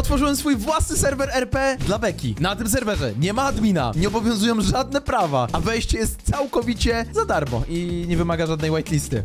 otworzyłem swój własny serwer RP dla beki. Na tym serwerze nie ma admina, nie obowiązują żadne prawa, a wejście jest całkowicie za darmo i nie wymaga żadnej whitelisty.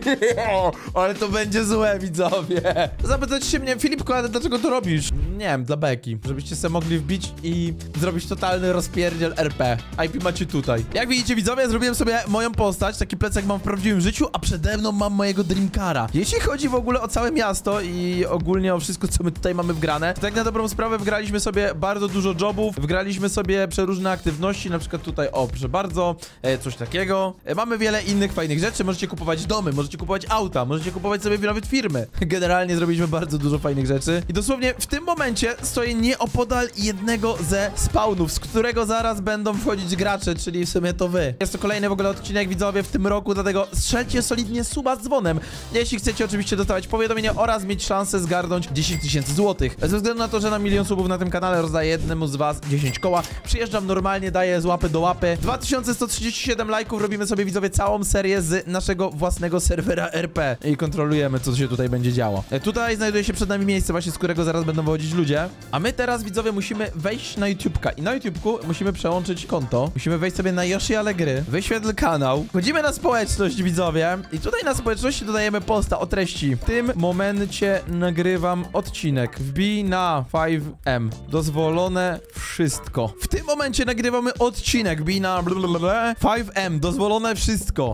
Ale to będzie złe, widzowie. Zapytacie się mnie, Filipko, ale dlaczego to robisz? Nie wiem, dla beki, żebyście sobie mogli wbić i zrobić totalny rozpierdziel RP. IP macie tutaj. Jak widzicie, widzowie, zrobiłem sobie moją postać, taki plecak mam w prawdziwym życiu, a przede mną mam mojego Dreamcara. Jeśli chodzi w ogóle o całe miasto i ogólnie o wszystko, co my tutaj mamy wgrane, to tak na dobrą sprawę wgraliśmy sobie bardzo dużo jobów, wgraliśmy sobie przeróżne aktywności, na przykład tutaj, o, proszę bardzo, coś takiego. Mamy wiele innych fajnych rzeczy, możecie kupować domy, możecie kupować auta, możecie kupować sobie nawet firmy. Generalnie zrobiliśmy bardzo dużo fajnych rzeczy i dosłownie w tym momencie stoję nieopodal jednego ze spawnów, z którego zaraz będą wchodzić gracze, czyli w sumie to wy. Jest to kolejny w ogóle odcinek, widzowie, w tym roku, dlatego strzelcie solidnie suba z dzwonem, jeśli chcecie oczywiście dostawać powiadomienia oraz mieć szansę zgarnąć 10 000 złotych. Ze względu na to, że na 1 000 000 subów na tym kanale rozdaję jednemu z was 10 koła. Przyjeżdżam normalnie, daję z łapy do łapy. 2137 lajków, robimy sobie, widzowie, całą serię z naszego własnego serwera RP i kontrolujemy, co się tutaj będzie działo. Tutaj znajduje się przed nami miejsce właśnie, z którego zaraz będą wychodzić ludzie. A my teraz, widzowie, musimy wejść na YouTube'ka i na YouTube'ku musimy przełączyć konto. Musimy wejść sobie na Yoshi Ale Gry, wyświetl kanał. Wchodzimy na społeczność, widzowie, i tutaj na społeczności dodajemy posta o treści: w tym momencie nagrywam odcinek. Wbij na 5M. Dozwolone wszystko. W tym momencie nagrywamy odcinek. Wbij na 5M. Dozwolone wszystko.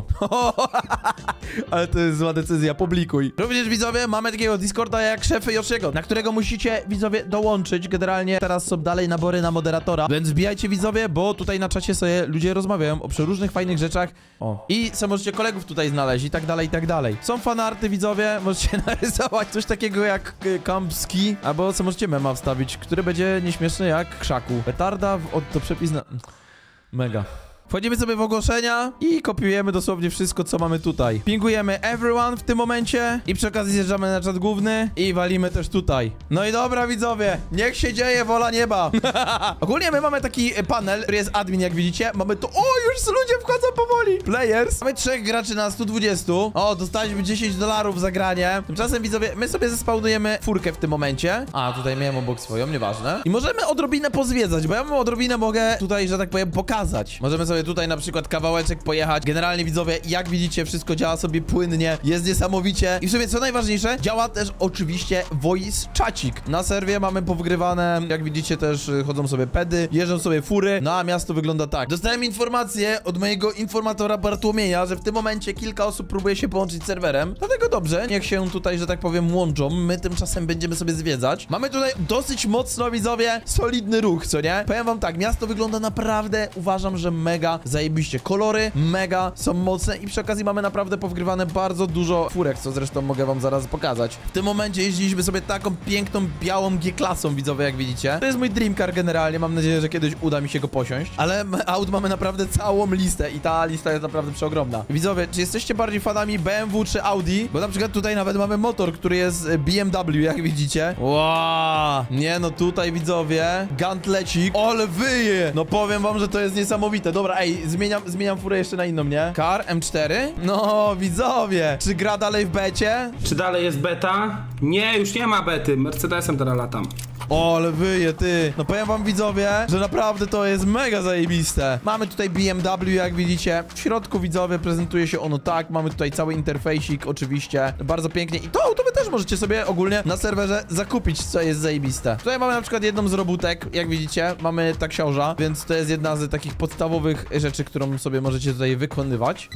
Ale to jest zła decyzja, publikuj. Również, widzowie, mamy takiego Discorda jak szefy Yoshiego, na którego musicie, widzowie, dołączyć. Generalnie teraz są dalej nabory na moderatora, więc wbijajcie, widzowie, bo tutaj na czacie sobie ludzie rozmawiają o przeróżnych fajnych rzeczach. O. I co możecie kolegów tutaj znaleźć i tak dalej, i tak dalej. Są fanarty, widzowie, możecie narysować coś takiego jak Kampski, albo co możecie mema wstawić, który będzie nieśmieszny jak Krzaku. Petarda to przepis na... Mega. Wchodzimy sobie w ogłoszenia i kopiujemy dosłownie wszystko, co mamy tutaj. Pingujemy everyone w tym momencie i przy okazji zjeżdżamy na czat główny i walimy też tutaj. No i dobra, widzowie, niech się dzieje wola nieba. Ogólnie my mamy taki panel, który jest admin, jak widzicie. Mamy tu... O, już ludzie wchodzą powoli. Players. Mamy 3 graczy na 120. O, dostaliśmy $10 za granie. Tymczasem, widzowie, my sobie zespawnujemy furkę w tym momencie. A, tutaj miałem obok swoją, nieważne. I możemy odrobinę pozwiedzać, bo ja mam odrobinę mogę tutaj, że tak powiem, pokazać. Możemy sobie tutaj na przykład kawałeczek pojechać. Generalnie, widzowie, jak widzicie, wszystko działa sobie płynnie, jest niesamowicie. I w sumie, co najważniejsze, działa też oczywiście voice czacik. Na serwie mamy powgrywane, jak widzicie, też chodzą sobie pedy, jeżdżą sobie fury, no a miasto wygląda tak. Dostałem informację od mojego informatora Bartłomieja, że w tym momencie kilka osób próbuje się połączyć z serwerem. Dlatego dobrze, niech się tutaj, że tak powiem, łączą. My tymczasem będziemy sobie zwiedzać. Mamy tutaj dosyć mocno, widzowie, solidny ruch, co nie? Powiem wam tak, miasto wygląda naprawdę, uważam, że mega zajebiście. Kolory mega są mocne i przy okazji mamy naprawdę powgrywane bardzo dużo furek, co zresztą mogę wam zaraz pokazać. W tym momencie jeździliśmy sobie taką piękną, białą G-klasą, widzowie, jak widzicie. To jest mój Dreamcar generalnie, mam nadzieję, że kiedyś uda mi się go posiąść, ale aut mamy naprawdę całą listę i ta lista jest naprawdę przeogromna. Widzowie, czy jesteście bardziej fanami BMW czy Audi? Bo na przykład tutaj nawet mamy motor, który jest BMW, jak widzicie. Wow. Nie no, tutaj, widzowie, gantlecik, ale wyje! No powiem wam, że to jest niesamowite. Dobra, ej, zmieniam furę jeszcze na inną, nie? Car M4? No, widzowie, czy gra dalej w becie? Czy dalej jest beta? Nie, już nie ma bety. Mercedesem teraz latam. O, ale wyje, ty. No powiem wam, widzowie, że naprawdę to jest mega zajebiste. Mamy tutaj BMW, jak widzicie. W środku, widzowie, prezentuje się ono tak. Mamy tutaj cały interfejsik, oczywiście. Bardzo pięknie. I to auto wy też możecie sobie ogólnie na serwerze zakupić, co jest zajebiste. Tutaj mamy na przykład jedną z robótek, jak widzicie. Mamy taksiorza, więc to jest jedna z takich podstawowych rzeczy, którą sobie możecie tutaj wykonywać.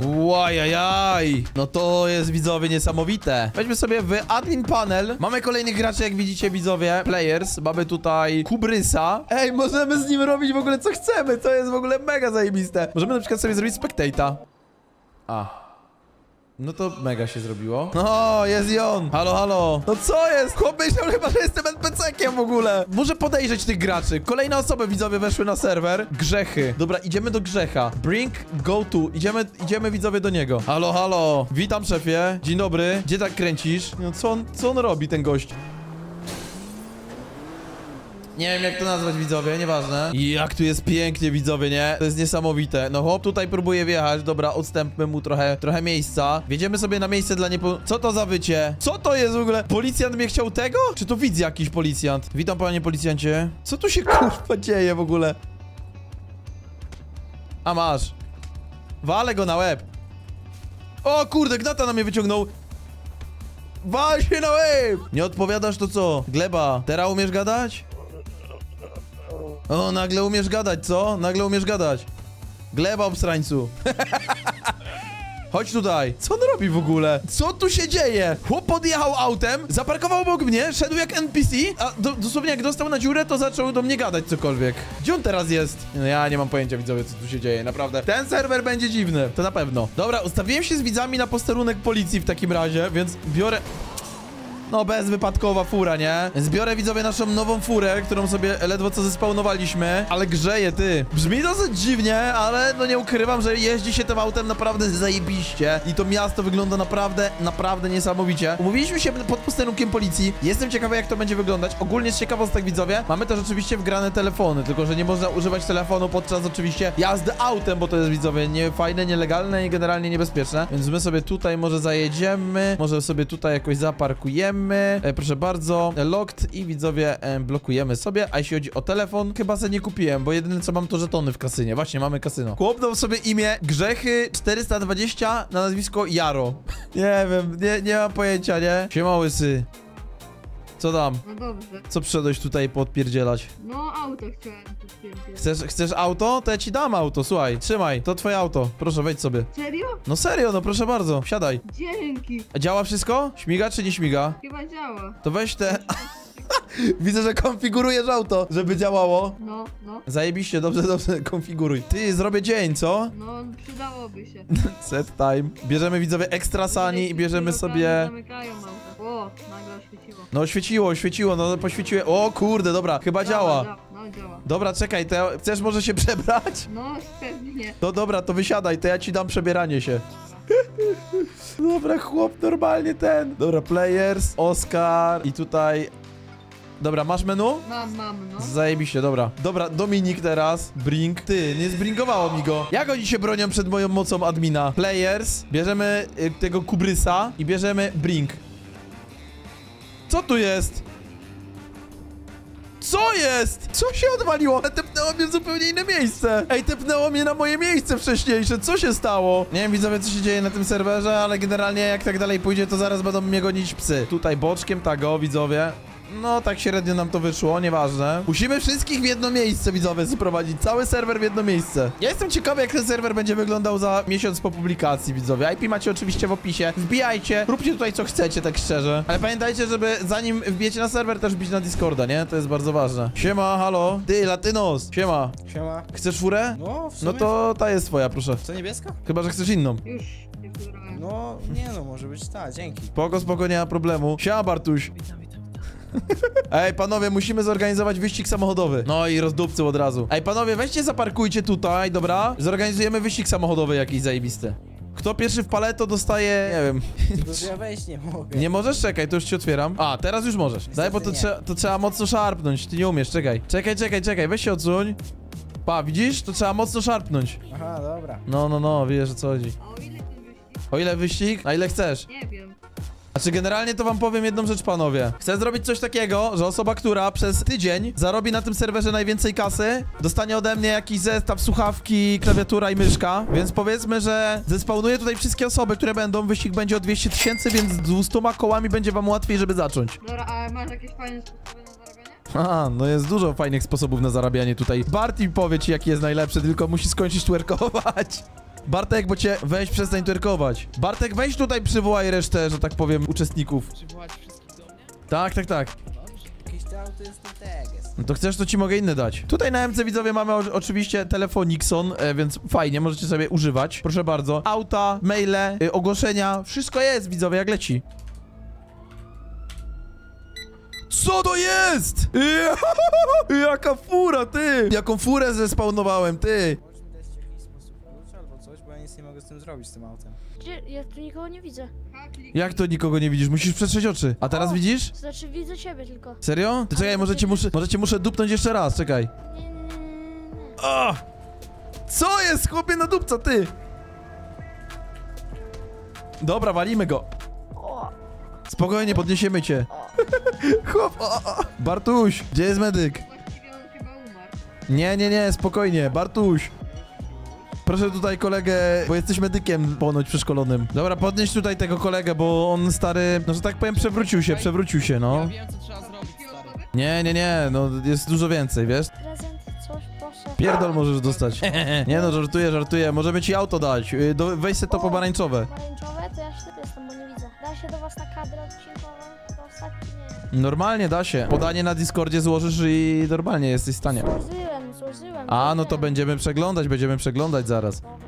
Łajajaj. No to jest, widzowie, niesamowite. Weźmy sobie w admin panel. Mamy kolejnych graczy, jak widzicie, widzowie. Players. Mamy tutaj Kubrysa. Ej, możemy z nim robić w ogóle co chcemy. To jest w ogóle mega zajebiste. Możemy na przykład sobie zrobić spectata. No to mega się zrobiło. No, jest i on. Halo, halo. No co jest? Chłop myślał chyba, że jestem NPC-kiem w ogóle. Muszę podejrzeć tych graczy. Kolejne osoby, widzowie, weszły na serwer. Grzechy. Dobra, idziemy do Grzecha. Bring, go to. Idziemy, widzowie, do niego. Halo, halo. Witam, szefie. Dzień dobry. Gdzie tak kręcisz? No co on robi, ten gość? Nie wiem jak to nazwać, widzowie, nieważne. I jak tu jest pięknie, widzowie, nie? To jest niesamowite. No chłop tutaj próbuje wjechać, dobra, odstępmy mu trochę miejsca. Wjedziemy sobie na miejsce dla Co to za wycie? Co to jest w ogóle? Policjant mnie chciał tego? Czy to widz jakiś policjant? Witam, panie policjancie. Co tu się kurwa dzieje w ogóle? A masz. Walę go na łeb. O kurde, gnata na mnie wyciągnął. Wal się na łeb! Nie odpowiadasz to co? Gleba, teraz umiesz gadać? O, nagle umiesz gadać, co? Nagle umiesz gadać. Gleba, obsrańcu. Chodź tutaj. Co on robi w ogóle? Co tu się dzieje? Chłop podjechał autem, zaparkował obok mnie, szedł jak NPC, a dosłownie jak dostał na dziurę, to zaczął do mnie gadać cokolwiek. Gdzie on teraz jest? No ja nie mam pojęcia, widzowie, co tu się dzieje, naprawdę. Ten serwer będzie dziwny, to na pewno. Dobra, ustawiłem się z widzami na posterunek policji w takim razie, więc biorę... No, bezwypadkowa fura, nie? Więc biorę, widzowie, naszą nową furę, którą sobie ledwo co zespawnowaliśmy. Ale grzeje, ty. Brzmi dosyć dziwnie, ale no nie ukrywam, że jeździ się tym autem naprawdę zajebiście. I to miasto wygląda naprawdę niesamowicie. Umówiliśmy się pod posterunkiem policji. Jestem ciekawy, jak to będzie wyglądać. Ogólnie z ciekawostek, widzowie, mamy też oczywiście wgrane telefony, tylko że nie można używać telefonu podczas oczywiście jazdy autem, bo to jest, widzowie, niefajne, nielegalne i generalnie niebezpieczne. Więc my sobie tutaj może zajedziemy, może sobie tutaj jakoś zaparkujemy. Proszę bardzo, locked i widzowie blokujemy sobie, a jeśli chodzi o telefon, chyba sobie nie kupiłem, bo jedyne co mam to żetony w kasynie, właśnie mamy kasyno. Chłop dał sobie imię Grzechy 420 na nazwisko Jaro. Nie wiem, nie mam pojęcia, nie? Siema łysy. Co tam? No dobrze. Co przyszedłeś tutaj podpierdzielać? No auto chciałem podpierdzielać. Chcesz auto? To ja ci dam auto, słuchaj, trzymaj, to twoje auto, proszę wejdź sobie. Serio? No serio, no proszę bardzo, wsiadaj. Dzięki. A działa wszystko? Śmiga czy nie śmiga? Chyba działa. To weź te... Widzę, że konfigurujesz auto, żeby działało. No. Zajebiście, dobrze, konfiguruj. Ty, zrobię dzień, co? No, przydałoby się. Set time. Bierzemy, widzowie, ekstra sani i bierzemy sobie... Zamykają auto. O, nagle oświeciło. No, świeciło, no, poświeciłem. O, kurde, dobra, chyba działa. No, działa. Dobra, czekaj, to ja... Chcesz może się przebrać? No, pewnie nie. No dobra, to wysiadaj, to ja ci dam przebieranie się. Dobra, chłop, normalnie ten. Dobra, players, Oscar i tutaj... Dobra, masz menu? Mam, no. Zajebiście, dobra. Dobra, Dominik teraz. Brink. Ty, nie zbringowało mi go. Jak oni się bronią przed moją mocą admina? Players. Bierzemy tego Kubrysa i bierzemy Brink. Co tu jest? Co jest? Co się odwaliło? Tepnęło mnie w zupełnie inne miejsce. Ej, tepnęło mnie na moje miejsce wcześniejsze. Co się stało? Nie wiem, widzowie, co się dzieje na tym serwerze, ale generalnie jak tak dalej pójdzie, to zaraz będą mnie gonić psy. Tutaj boczkiem, tak o, widzowie. No, tak średnio nam to wyszło, nieważne. Musimy wszystkich w jedno miejsce, widzowie, sprowadzić. Cały serwer w jedno miejsce. Ja jestem ciekawy, jak ten serwer będzie wyglądał za miesiąc po publikacji, widzowie. IP macie oczywiście w opisie. Wbijajcie, róbcie tutaj co chcecie, tak szczerze. Ale pamiętajcie, żeby zanim wbijecie na serwer, też wbić na Discorda, nie? To jest bardzo ważne. Siema, halo. Ty, Latynos. Siema. Siema. Chcesz furę? No, w sumie. No to ta jest twoja, proszę. Co, niebieska? Chyba, że chcesz inną. Już nie wybrałem. No, nie no, może być ta, dzięki. Spoko, nie ma problemu. Siema, Bartuś. Ej, panowie, musimy zorganizować wyścig samochodowy. No i rozdupcy od razu. Ej, panowie, weźcie, zaparkujcie tutaj, dobra? Zorganizujemy wyścig samochodowy jakiś zajebisty. Kto pierwszy w paleto dostaje... Nie wiem. Tylko, że ja wejść nie mogę. Nie możesz? Czekaj, to już ci otwieram. A, teraz już możesz. Daj, bo to trzeba mocno szarpnąć. Ty nie umiesz, czekaj. Czekaj, weź się odsuń. Pa, widzisz? To trzeba mocno szarpnąć. Aha, dobra. No, wiesz o co chodzi. A o ile ten wyścig? O ile wyścig? Na ile chcesz? Nie wiem. Znaczy generalnie to wam powiem jedną rzecz, panowie. Chcę zrobić coś takiego, że osoba, która przez tydzień zarobi na tym serwerze najwięcej kasy, dostanie ode mnie jakiś zestaw, słuchawki, klawiatura i myszka. Więc powiedzmy, że zespawnuję tutaj wszystkie osoby, które będą. Wyścig będzie o 200 000, więc z 200 kołami będzie wam łatwiej, żeby zacząć. Dobra, a masz jakieś fajne sposoby na zarabianie? Aha, no jest dużo fajnych sposobów na zarabianie tutaj. Barty powie ci, jaki jest najlepszy, tylko musi skończyć twerkować. Bartek, bo cię... Weź, przestań twerkować. Bartek, weź tutaj przywołaj resztę, że tak powiem, uczestników. Przywołać wszystkich do mnie? Tak. Dobrze. Jakieś to auto jest na teges. No to chcesz, to ci mogę inny dać. Tutaj na MC, widzowie, mamy oczywiście telefon Nixon, więc fajnie, możecie sobie używać. Proszę bardzo. Auta, maile, ogłoszenia, wszystko jest, widzowie, jak leci. Co to jest? Jaka fura, ty! Jaką furę zespawnowałem, ty! Możesz mi dać jakiś sposób klucza albo coś, bo ja nic nie mogę z tym zrobić, z tym autem. Gdzie? Ja tu nikogo nie widzę. Jak to nikogo nie widzisz? Musisz przetrzeć oczy. A teraz O! widzisz? To znaczy widzę ciebie tylko. Serio? Ty czekaj, może cię muszę dupnąć jeszcze raz, czekaj. Nie. O! Co jest, chłopie, na dupca, ty? Dobra, walimy go. O, Spokojnie, podniesiemy cię. Chłop, o. Bartuś, gdzie jest medyk? Właściwie on chyba umarł. Nie, spokojnie, Bartuś. Proszę tutaj kolegę, bo jesteś medykiem ponoć przeszkolonym. Dobra, podnieś tutaj tego kolegę, bo on stary, no że tak powiem, przewrócił się, Ja no. wiem, co trzeba zrobić, stary. Nie, no jest dużo więcej, wiesz? prezent, coś, proszę. Pierdol możesz dostać. Nie no, żartuję, możemy ci auto dać. Weź se to pomarańczowe. Pomarańczowe? To ja ślepy jestem, bo nie widzę. Da się do was na kadrę odcinkową dostać, czy nie? Normalnie da się. Podanie na Discordzie złożysz i normalnie jesteś w stanie. Złożyłem. A, no to będziemy przeglądać zaraz. Dobra.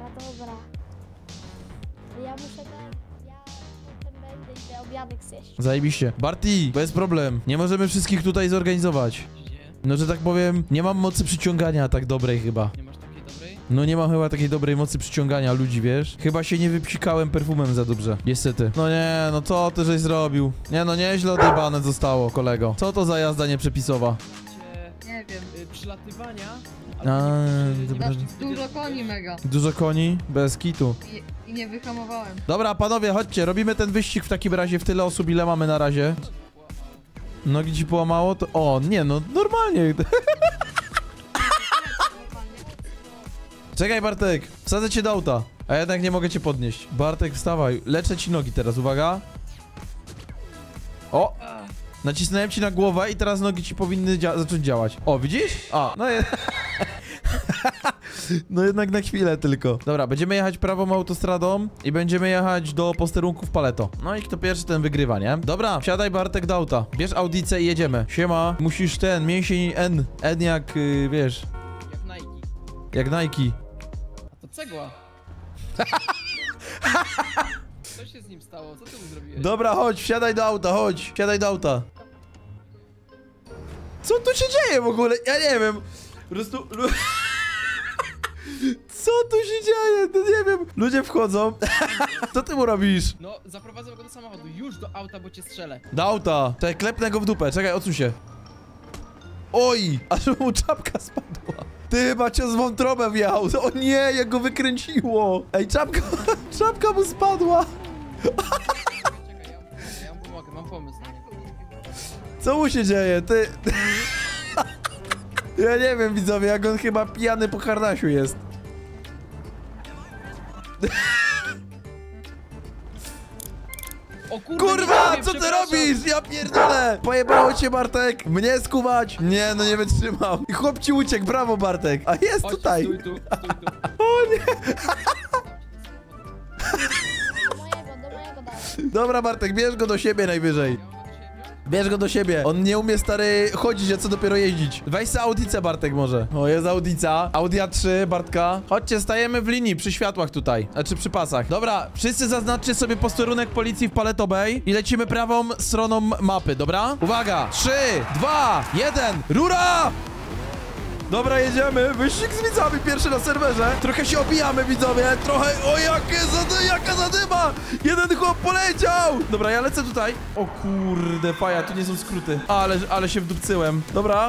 Ja muszę ja potem będę idę obiadek zjeść. Zajebiście. Barty, bez problem. Nie możemy wszystkich tutaj zorganizować. No, że tak powiem, nie mam mocy przyciągania tak dobrej chyba. Nie masz takiej dobrej? No nie mam chyba takiej dobrej mocy przyciągania ludzi, wiesz? Chyba się nie wypsikałem perfumem za dobrze. Niestety. No nie, no co ty żeś zrobił? Nie no, nieźle odjebane zostało, kolego. Co to za jazda nieprzepisowa? Nie wiem. Przylatywania. Dobra. Dużo koni mega. Dużo koni? Bez kitu. I nie wyhamowałem. Dobra, panowie, chodźcie, robimy ten wyścig w takim razie w tyle osób, ile mamy na razie. Nogi ci połamało? To... O, nie no, normalnie. Czekaj, Bartek, wsadzę cię do auta. A jednak nie mogę cię podnieść. Bartek, wstawaj. Leczę ci nogi teraz, uwaga. O! Nacisnąłem ci na głowę i teraz nogi ci powinny zacząć działać. O, widzisz? A, no no jednak na chwilę tylko. Dobra, będziemy jechać prawą autostradą i będziemy jechać do posterunków Paleto. No i kto pierwszy, ten wygrywa, nie? Dobra, wsiadaj Bartek do auta. Bierz Audicę i jedziemy. Siema, musisz mięsień N. N jak, wiesz, Jak Nike. jak Nike. A to cegła. Co się z nim stało? Co ty mu zrobiłeś? Dobra, chodź, wsiadaj do auta, chodź. Wsiadaj do auta. Co tu się dzieje w ogóle? Ja nie wiem. Po prostu... Co tu się dzieje? No nie wiem. Ludzie wchodzą. Co ty mu robisz? No, zaprowadzę go do samochodu. Już do auta, bo cię strzelę. Do auta. Czekaj, klepnę go w dupę. Czekaj, odsuń się. Oj! Aż mu czapka spadła. Ty chyba cię z wątrobę wjechał. O nie, jak go wykręciło. Ej, czapka mu spadła. Czekaj, ja mu pomogę, mam pomysł na niego. Co mu się dzieje? Ty... Ja nie wiem, widzowie, jak on chyba pijany po harnasiu jest. O kurde, Kurwa, nie wiem, co ty przepraszam. robisz? Ja pierdolę! Pojebało cię, Bartek! Mnie skuwać! Nie, no nie wytrzymam. I chłop ci uciekł, brawo, Bartek! A jest Chodź, tutaj! Stój tu. Do mojego daj. Dobra, Bartek, bierz go do siebie najwyżej. Bierz go do siebie. On nie umie, stary, chodzić, a co dopiero jeździć. Weź se Audicę, Bartek, może. O, jest Audica. Audi A3, Bartka. Chodźcie, stajemy w linii przy światłach tutaj. Znaczy przy pasach. Dobra, wszyscy zaznaczcie sobie posterunek policji w Paleto Bay i lecimy prawą stroną mapy, dobra? Uwaga! 3, 2, 1, rura! Dobra, jedziemy. Wyścig z widzami, pierwszy na serwerze. Trochę się obijamy, widzowie. Trochę... O, jaka zadyma! Jeden chłop poleciał! Dobra, ja lecę tutaj. O kurde, faja, tu nie są skróty. Ale się wdupcyłem. Dobra.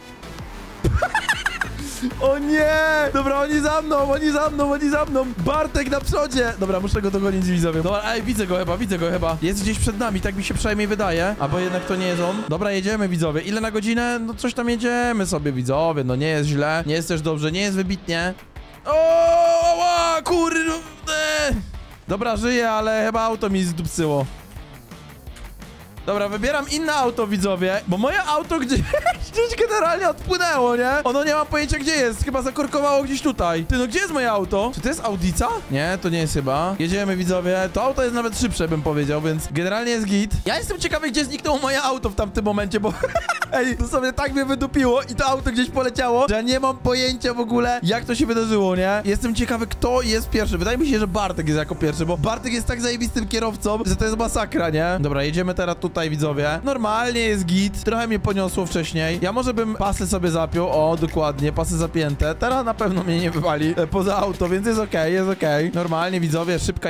O nie! Dobra, oni za mną! Bartek na przodzie! Dobra, muszę go dogonić, widzowie. Dobra, ej, widzę go chyba. Jest gdzieś przed nami, tak mi się przynajmniej wydaje. Albo jednak to nie jest on. Dobra, jedziemy, widzowie. Ile na godzinę? No coś tam jedziemy sobie, widzowie. No nie jest źle, nie jest też dobrze, nie jest wybitnie. O, kurde! Dobra, żyję, ale chyba auto mi zdupcyło. Dobra, wybieram inne auto, widzowie, bo moje auto gdzieś generalnie odpłynęło, nie? Ono nie ma pojęcia, gdzie jest. Chyba zakorkowało gdzieś tutaj. Ty, no gdzie jest moje auto? Czy to jest Audica? Nie, to nie jest chyba. Jedziemy, widzowie. To auto jest nawet szybsze, bym powiedział, więc generalnie jest git. Ja jestem ciekawy, gdzie zniknęło moje auto w tamtym momencie, bo... Ej, to sobie tak mnie wydupiło i to auto gdzieś poleciało, że ja nie mam pojęcia w ogóle, jak to się wydarzyło, nie? Jestem ciekawy, kto jest pierwszy. Wydaje mi się, że Bartek jest jako pierwszy, bo Bartek jest tak zajebistym kierowcą, że to jest masakra, nie? Dobra, jedziemy teraz tutaj tutaj, widzowie. Normalnie jest git. Trochę mnie poniosło wcześniej. Ja może bym pasy sobie zapiął. O, dokładnie, pasy zapięte. Teraz na pewno mnie nie wywali poza auto, więc jest okej, jest okej. Normalnie, widzowie, szybka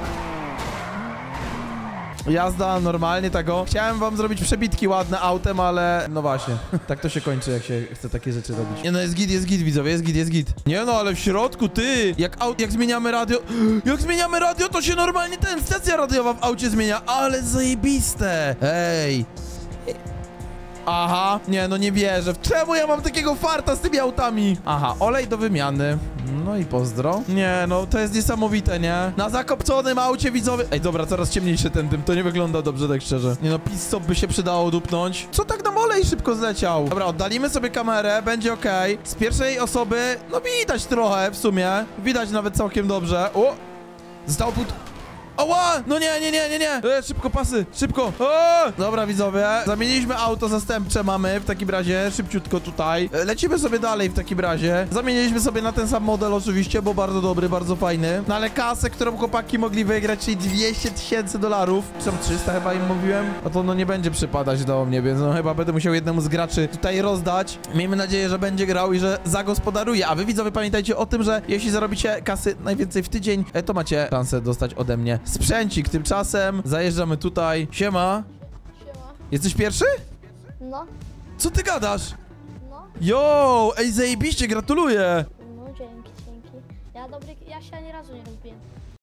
jazda normalnie tego. Chciałem wam zrobić przebitki ładne autem, ale no właśnie. Tak to się kończy, jak się chce takie rzeczy robić. Nie no, jest git, widzowie, jest git. Nie no, ale w środku, ty! Jak zmieniamy radio... Jak zmieniamy radio, to się normalnie stacja radiowa w aucie zmienia. Ale zajebiste! Ej! Aha, nie no, nie wierzę. Czemu ja mam takiego farta z tymi autami? Aha, olej do wymiany. No i pozdro. Nie no, to jest niesamowite, nie? Na zakopconym aucie, widzowie. Ej, dobra, coraz ciemniejszy ten dym. To nie wygląda dobrze, tak szczerze. Nie no, pit-stop by się przydało dupnąć. Co tak nam olej szybko zleciał? Dobra, oddalimy sobie kamerę, będzie okej. Z pierwszej osoby, no widać trochę w sumie. Widać nawet całkiem dobrze. O! Zostało pół... Oła! No nie. Szybko pasy, szybko. O! Dobra, widzowie, zamieniliśmy auto zastępcze, mamy w takim razie, szybciutko tutaj. Lecimy sobie dalej w takim razie. Zamieniliśmy sobie na ten sam model oczywiście, bo bardzo dobry, bardzo fajny. No ale kasę, którą chłopaki mogli wygrać, czyli $200,000. Czy tam 300 chyba im mówiłem? A to no nie będzie przypadać do mnie, więc no chyba będę musiał jednemu z graczy tutaj rozdać. Miejmy nadzieję, że będzie grał i że zagospodaruje. A wy, widzowie, pamiętajcie o tym, że jeśli zarobicie kasy najwięcej w tydzień, to macie szansę dostać ode mnie sprzęcik. Tymczasem zajeżdżamy tutaj. Siema. Siema. Jesteś pierwszy? No, Co ty gadasz? no. Yo, ej, zajebiście, gratuluję. No, dzięki. Ja się ani razu nie rozbiłem.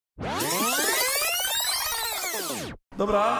Dobra.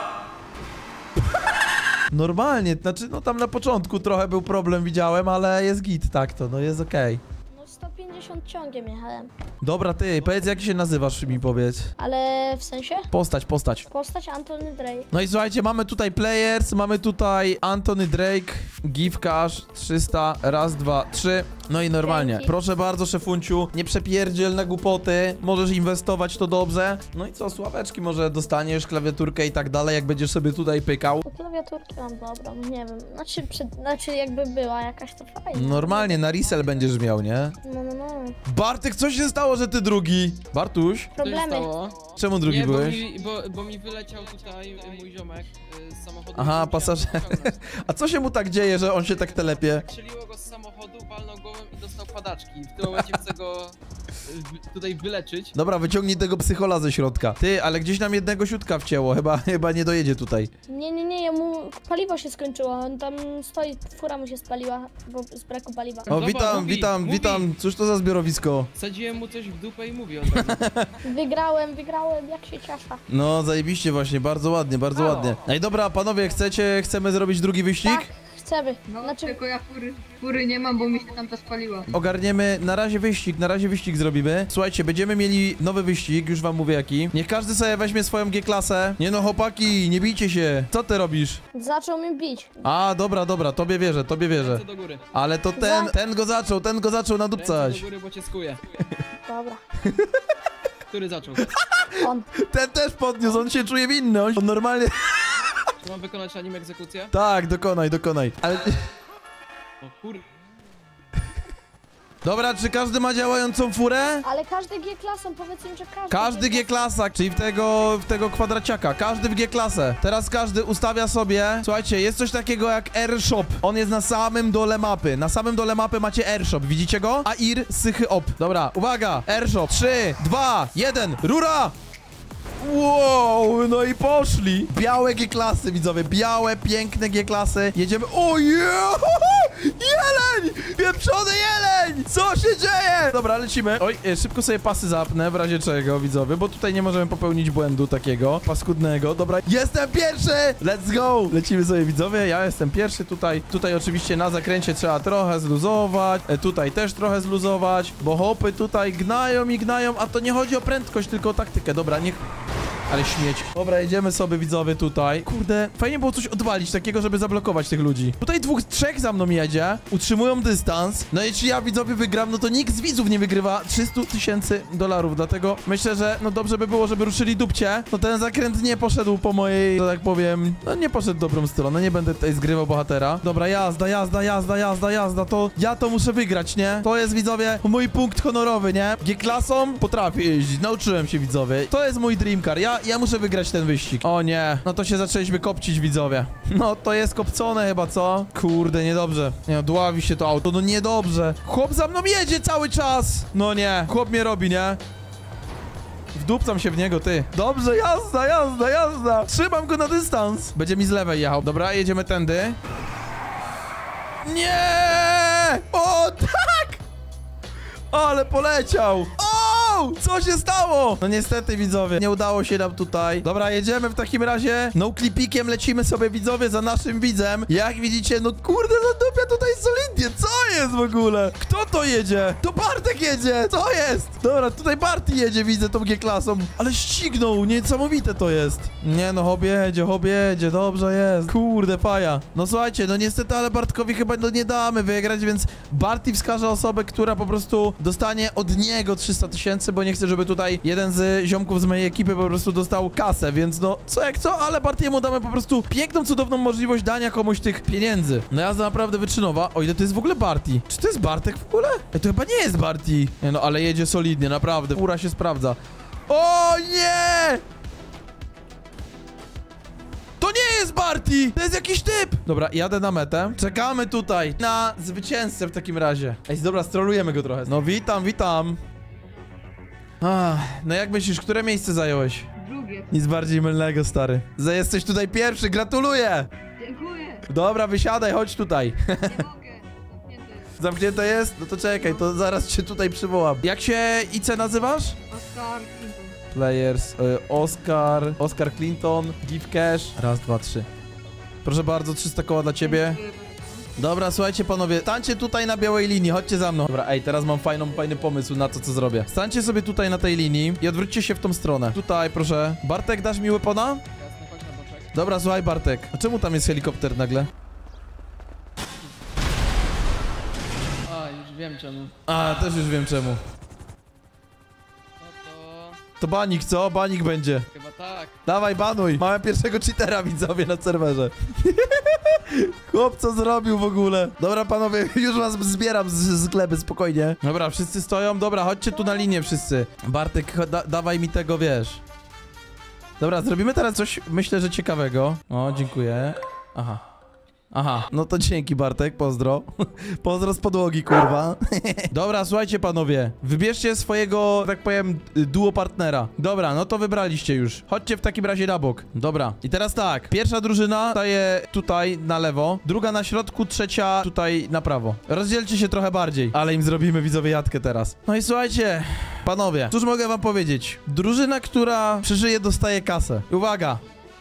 Normalnie, znaczy, no tam na początku trochę był problem, widziałem, ale jest git, tak to, no jest okej. No, 150 ciągiem jechałem. Dobra, ty, powiedz, jak się nazywasz, mi powiedz. Ale w sensie? Postać. Postać Antony Drake. No i słuchajcie, mamy tutaj players, mamy tutaj Antony Drake, give cash 300, raz, dwa, trzy. No i normalnie. Dzięki. Proszę bardzo, szefunciu, nie przepierdziel na głupoty, możesz inwestować, to dobrze. No i co, sławeczki może dostaniesz, klawiaturkę i tak dalej, jak będziesz sobie tutaj pykał. No, klawiaturki mam dobrą, nie wiem. Znaczy jakby była jakaś, to fajnie. Normalnie, na resell będziesz miał, nie? No. Bartek, co się stało, że ty drugi? Bartuś? Co się Problemy. stało? Czemu drugi Nie, byłeś? bo mi wyleciał tutaj mój ziomek z samochodu. Aha, i musiałem pasażer. go wyciągnąć. A co się mu tak dzieje, że on się tak telepie? Strzeliło go z samochodu, walnął głową i dostał padaczki. W tym momencie chcę go tutaj wyleczyć. Dobra, wyciągnij tego psychola ze środka. Ty, ale gdzieś nam jednego siutka wcięło, chyba nie dojedzie tutaj. Nie, paliwo się skończyło, on tam stoi, fura mu się spaliła, bo z braku paliwa. O, Zobacz, witam. Cóż to za zbiorowisko? Wsadziłem mu coś w dupę i mówi od razu. Wygrałem, jak się cieszę. No, zajebiście właśnie, bardzo ładnie, bardzo Halo. ładnie. Ej, dobra, panowie, chcemy zrobić drugi wyścig? Tak, chcemy. No, Znaczy, tylko ja fury nie mam, bo mi się tam to spaliła. Ogarniemy na razie wyścig zrobimy. Słuchajcie, będziemy mieli nowy wyścig, już wam mówię jaki. Niech każdy sobie weźmie swoją G-klasę. Nie no, chłopaki, nie bijcie się. Co ty robisz? zaczął mnie bić. A, dobra, tobie wierzę. Ręce do góry. Ale to ten go zaczął Ręce nadupcać. do góry, bo cię skuje. Dobra, Który zaczął? on. Ten też podniósł, on się czuje winny, on normalnie... Czy mam wykonać na nim egzekucję? Tak, dokonaj. Ale... O kur... Dobra, czy każdy ma działającą furę? Ale każdy G-klasą, powiedz im, że każdy. Każdy G-klasa, czyli w tego kwadraciaka. Każdy w G-klasę. Teraz każdy ustawia sobie... Słuchajcie, jest coś takiego jak AirShop. On jest na samym dole mapy. Na samym dole mapy macie AirShop. Widzicie go? Air, sychy, op. Dobra, uwaga. AirShop. 3, 2, 1. Rura! Wow, no i poszli. Białe G-klasy, widzowie. Białe, piękne G-klasy. Jedziemy... O, jeleń! Pieprzony jeleń! Co się dzieje? Dobra, lecimy. Oj, szybko sobie pasy zapnę, w razie czego, widzowie, bo tutaj nie możemy popełnić błędu takiego paskudnego. Dobra, jestem pierwszy! Let's go! Lecimy sobie, widzowie, ja jestem pierwszy tutaj. Tutaj oczywiście na zakręcie trzeba trochę zluzować. Tutaj też trochę zluzować, bo hopy tutaj gnają, a to nie chodzi o prędkość, tylko o taktykę. Dobra, niech... Ale śmieć. Dobra, jedziemy sobie, widzowie, tutaj. Kurde, fajnie było coś odwalić takiego, żeby zablokować tych ludzi. Tutaj trzech za mną jedzie, utrzymują dystans. No i jeśli ja, widzowie, wygram, no to nikt z widzów nie wygrywa $300,000. Dlatego myślę, że no dobrze by było, żeby ruszyli dupcie. No ten zakręt nie poszedł po mojej, że tak powiem, no nie poszedł dobrą stroną. Nie będę tutaj zgrywał bohatera. Dobra, jazda. To ja to muszę wygrać, nie? To jest, widzowie, mój punkt honorowy, nie? G-klasą potrafię jeździć. Nauczyłem się, widzowie. To jest mój dream car. ja muszę wygrać ten wyścig. O nie, no to się zaczęliśmy kopcić, widzowie. No to jest kopcone chyba, co? Kurde, niedobrze. Nie no, dławi się to auto, no niedobrze. Chłop za mną jedzie cały czas. No nie, chłop mnie robi, nie? Wdupcam się w niego, ty. Dobrze, jazda, jazda, jazda. Trzymam go na dystans. Będzie mi z lewej jechał. Dobra, jedziemy tędy. Nie! O, tak! Ale poleciał. O! Co się stało? No niestety, widzowie, nie udało się nam tutaj. Dobra, jedziemy w takim razie. No klipikiem lecimy sobie, widzowie, za naszym widzem. Jak widzicie, no kurde, zadupia tutaj solidnie. Co jest w ogóle? Kto to jedzie? To Bartek jedzie. Co jest? Dobra, tutaj Barty jedzie, widzę tą G-klasą. Ale ścignął, niesamowite to jest. Nie no, hop jedzie, dobrze jest. Kurde, faja. No słuchajcie, no niestety, ale Bartkowi chyba no, nie damy wygrać, więc Barty wskaże osobę, która po prostu dostanie od niego 300 000, bo nie chcę, żeby tutaj jeden z ziomków z mojej ekipy po prostu dostał kasę, więc no, co jak co, ale Bartiemu damy po prostu piękną, cudowną możliwość dania komuś tych pieniędzy. No jazda naprawdę wyczynowa. O ile to jest w ogóle Barty? Czy to jest Bartek w ogóle? Ej, to chyba nie jest Barty. Nie no, ale jedzie solidnie, naprawdę. Fura się sprawdza. O nie! To nie jest Barty! To jest jakiś typ! Dobra, jadę na metę. Czekamy tutaj na zwycięzcę w takim razie. Ej, dobra, strolujemy go trochę. No witam, witam. No jak myślisz, które miejsce zająłeś? Drugie. Nic bardziej mylnego, stary. Jesteś tutaj pierwszy, gratuluję! Dziękuję. Dobra, wysiadaj, chodź tutaj. Nie mogę. Zamknięte jest. Zamknięte jest? No to czekaj, to zaraz cię tutaj przywołam. Jak się IC nazywasz? Oscar Clinton. Players, Oscar Clinton, Give Cash. Raz, dwa, trzy. Proszę bardzo, 300 koła dla ciebie. Dziękuję bardzo. Dobra, słuchajcie panowie, stańcie tutaj na białej linii, chodźcie za mną. Dobra, ej, teraz mam fajny pomysł na to, co zrobię. Stańcie sobie tutaj na tej linii i odwróćcie się w tą stronę. Tutaj, proszę. Bartek, dasz mi weapona? Jasne, chodź na boczek. Dobra, słuchaj, Bartek. A czemu tam jest helikopter nagle? A, już wiem czemu. A, też już wiem czemu. No to... To banik, co? Banik będzie. chyba tak. Dawaj, banuj. Mamy pierwszego cheatera, widzowie, na serwerze. Chłop, co zrobił w ogóle? Dobra, panowie, już was zbieram z gleby, spokojnie. Dobra, wszyscy stoją. Dobra, chodźcie tu na linię wszyscy. Bartek, dawaj mi tego, wiesz. Dobra, zrobimy teraz coś, myślę, że ciekawego. O, dziękuję. Aha. Aha, no to dzięki, Bartek, pozdro. Pozdro z podłogi, kurwa. Dobra, słuchajcie, panowie. Wybierzcie swojego, tak powiem, duo partnera. Dobra, no to wybraliście już. Chodźcie w takim razie na bok. Dobra, i teraz tak. Pierwsza drużyna staje tutaj na lewo, druga na środku, trzecia tutaj na prawo. Rozdzielcie się trochę bardziej, ale im zrobimy, widzowie, jatkę teraz. No i słuchajcie, panowie, cóż mogę wam powiedzieć? Drużyna, która przeżyje, dostaje kasę. Uwaga!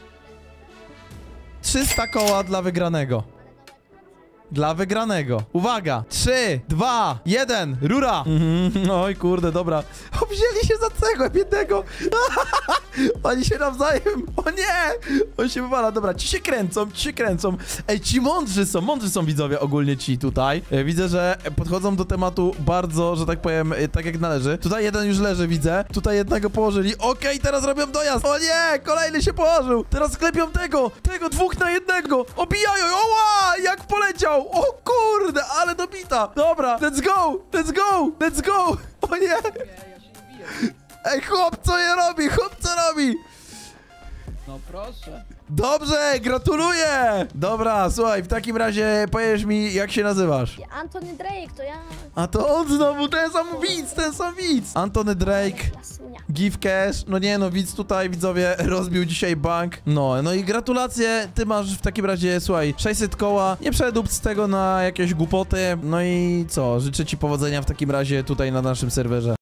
300 koła dla wygranego. Dla wygranego. Uwaga! 3, 2, 1, rura! Oj, kurde, dobra. O, wzięli się za cegłę biednego. Oni się nawzajem. O nie! On się wywala. Dobra, ci się kręcą. Ej, ci mądrzy są widzowie ogólnie ci tutaj. Widzę, że podchodzą do tematu bardzo, że tak powiem, tak jak należy. Tutaj jeden już leży, widzę. Tutaj jednego położyli. Okej, teraz robią dojazd. O nie! Kolejny się położył. Teraz klepią tego 2 na 1. Obijają. Oła! Jak poleciał! O kurde, ale dobita. Dobra, let's go. O nie! Nie, ja się nie biję. Ej, chłop, co robi? No proszę. Dobrze, gratuluję! Dobra, słuchaj, w takim razie powiesz mi, jak się nazywasz. Antony Drake, to ja. A to on znowu, ten sam widz. Antony Drake, Lasunia. Give Cash. No nie no, widz tutaj, widzowie, rozbił dzisiaj bank. No i gratulacje, ty masz w takim razie, słuchaj, 600 koła. Nie przedób z tego na jakieś głupoty. No i co, życzę ci powodzenia w takim razie tutaj na naszym serwerze.